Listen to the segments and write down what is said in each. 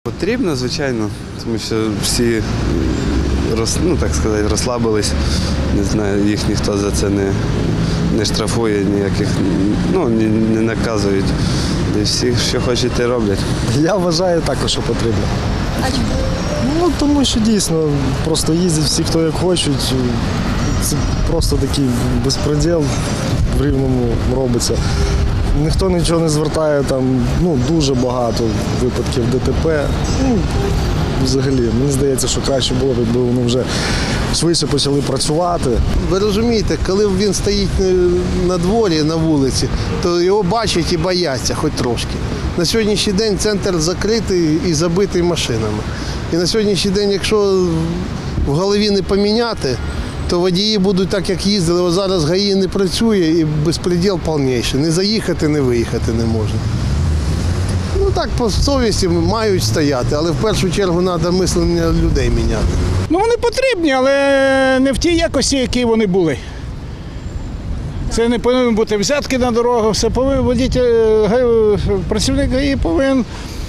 Потрібно, звичайно, тому що всі так сказати, розслабились. Не знаю, їх ніхто за це не штрафує, ніяких, не наказують. І всі, що хочуть, те роблять. Я вважаю також, що потрібно. А чому? Тому що дійсно просто їздять всі, хто як хочуть. Це просто такий безпреділ в Рівному робиться. Ніхто нічого не звертає, там дуже багато випадків ДТП. Взагалі, мені здається, що краще було б, якби вони вже швидше почали працювати. Ви розумієте, коли він стоїть на дворі, на вулиці, то його бачать і бояться хоч трошки. На сьогоднішній день центр закритий і забитий машинами. І на сьогоднішній день, якщо в голові не поміняти, то водії будуть так, як їздили. Ось зараз ГАІ не працює і безпреділ повніший. Не заїхати, не виїхати не можна. Так, по совісті мають стояти, але в першу чергу треба мислення людей міняти. Вони потрібні, але не в тій якості, які вони були. Це не повинні бути взятки на дорогу, все повинен працівник ГАІ повинен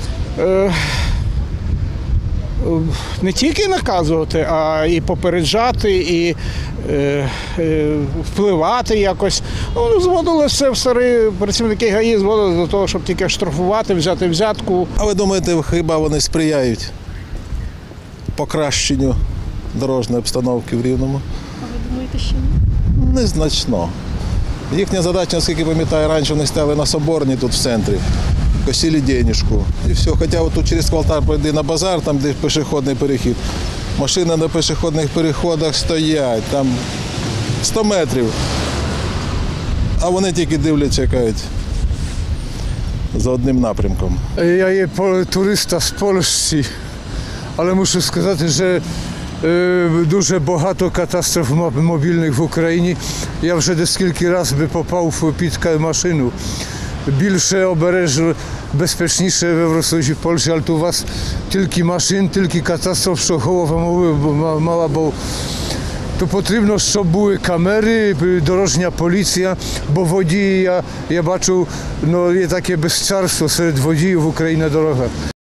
не тільки наказувати, а і попереджати, і впливати якось. Зводили все в старі працівники ГАІ, зводили до того, щоб тільки штрафувати, взяти взятку. А ви думаєте, хіба вони сприяють покращенню дорожньої обстановки в Рівному? А ви думаєте, що ні? Незначно. Їхня задача, наскільки пам'ятаю, раніше вони стояли на Соборній тут в центрі, косили денежку. І все. Хоча от тут через квартал пройди на базар, там де пішохідний перехід. Машини на пішохідних переходах стоять, там 100 метрів. А вони тільки дивляться, кажуть, за одним напрямком. Я є туриста з Польщі, але мушу сказати, що дуже багато катастроф мобільних в Україні. Я вже декілька разів попав під машину. Більше обережно, безпечніше в Росії, в Польщі, але у вас тільки машин, тільки катастроф, що голова мала була. То потрібно, щоб були камери, дорожня поліція, бо водії, я бачу, є таке безчарство серед водіїв в Україні на дорогах.